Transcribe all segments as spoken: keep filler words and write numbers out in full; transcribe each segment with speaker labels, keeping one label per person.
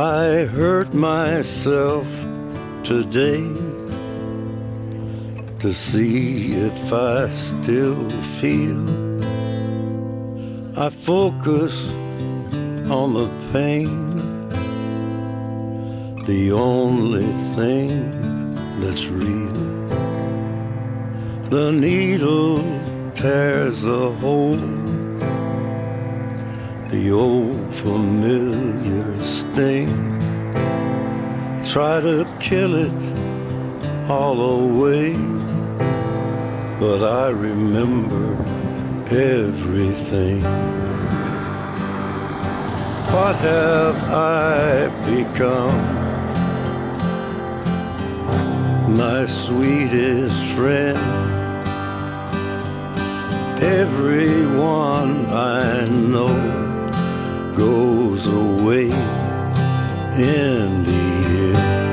Speaker 1: I hurt myself today to see if I still feel. I focus on the pain, the only thing that's real. The needle tears a hole, the old familiar sting. Try to kill it all away, but I remember everything. What have I become? My sweetest friend. Everyone I know goes away in the end,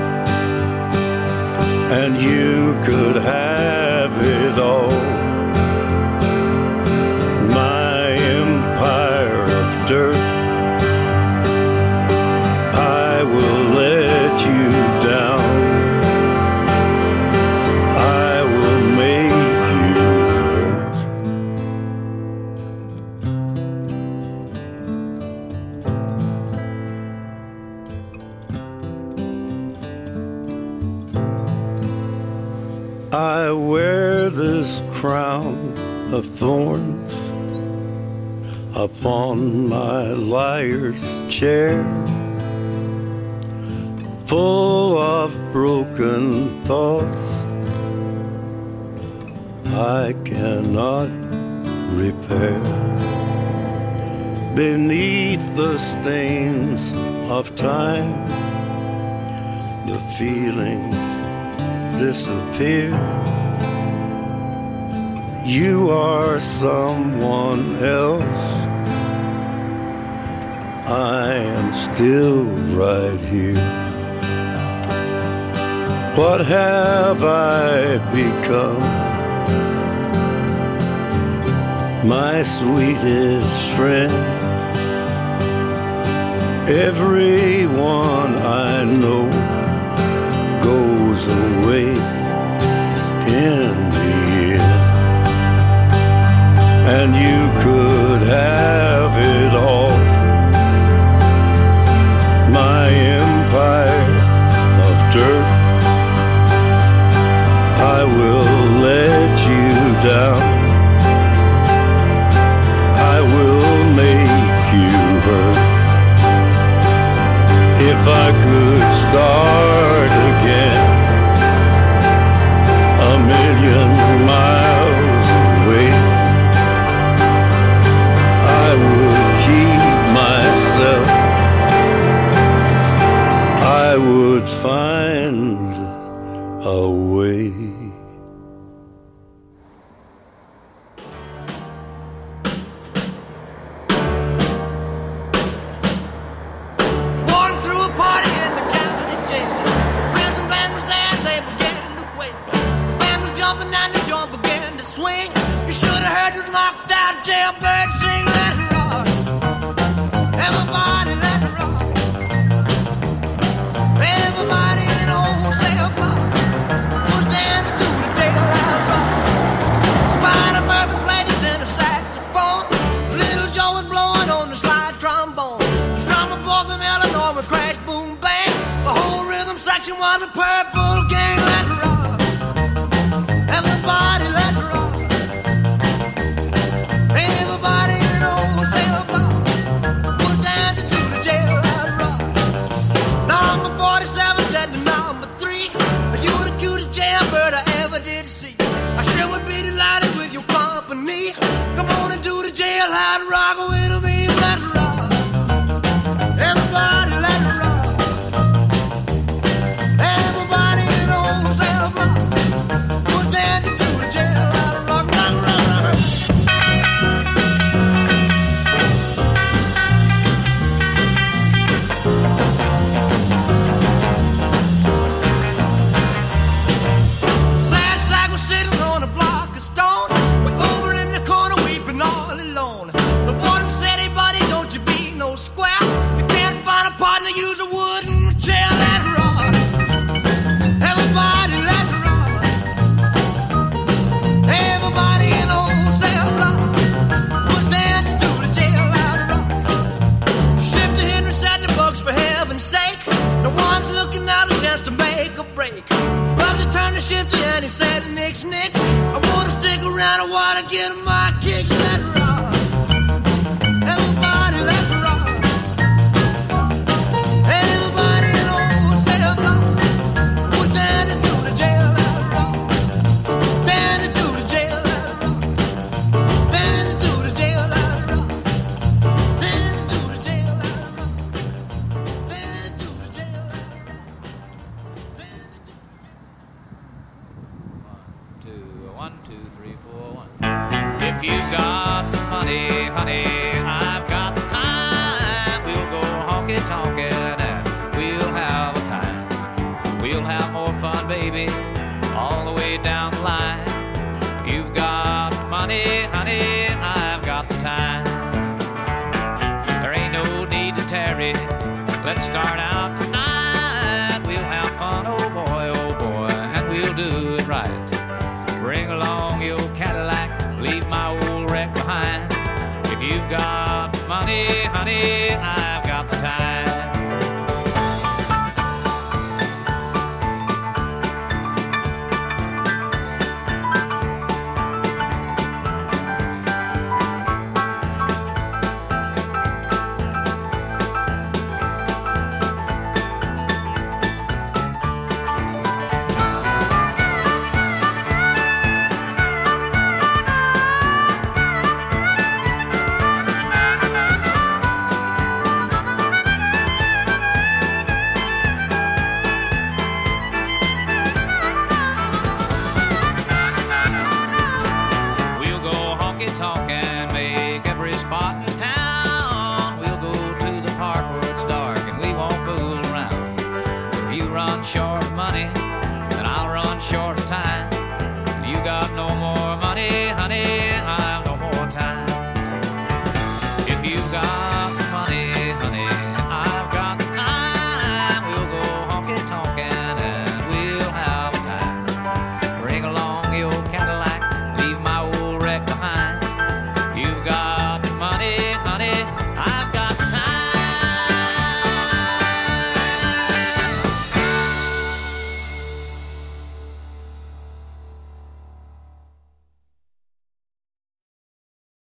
Speaker 1: and you could have it all. My empire of dirt, I will let you down. I will make you hurt. I wear this crown of thorns upon my liar's chair, full of broken thoughts I cannot repair. Beneath the stains of time, the feelings disappear. You are someone else. I am still right here. What have I become? My sweetest friend. Everyone I know goes away in the end, and you could have it all. My empire of dirt, I will let you down. I will make you hurt. If I could start again, a million miles away, I would keep myself. I would find a way.
Speaker 2: Jailbird sing, let it rock. Everybody let it rock. Everybody in the whole cell block was dancing to the jailhouse rock. Spider Murphy played his in the saxophone. Little Joe was blowing on the slide trombone. The drummer boy from Illinois would crash, boom, bang. The whole rhythm section was a purple gang. Let it rock. Everybody let it rock. Everybody in the whole cell block was dancing to the jailhouse rock. Number forty-seven said to number three, you the cutest jailbird I ever did see. I sure would be delighted with your company. Come on and do the jailhouse rock with me. Let it rock. Everybody let it rock. Everybody in the Tex Nicks. I wanna stick around, I wanna get my kick. Let it rock. Everybody let it rock. Everybody in old cell block. Put down into the jail, let it rock. Down into the jail, let it rock. Down into the jail, let it rock. Down into the jail, let it rock. Down into the jail, let it rock.
Speaker 3: One, two, three, four, one. If you got the money, honey, I've got the time. We'll go honky-tonkin' and we'll have a time. We'll have more fun, baby, all the way down the line. If you've got the money, honey, I've got the time. There ain't no need to tarry. Let's start out tonight. We'll have fun, oh boy, oh boy, and we'll do it right. Bring along your Cadillac, leave my old wreck behind. If you've got money, honey, I've got the time. Talking, make every spot in town. We'll go to the park where it's dark and we won't fool around. If you run short of money, then I'll run short of time. If you got no more money, honey,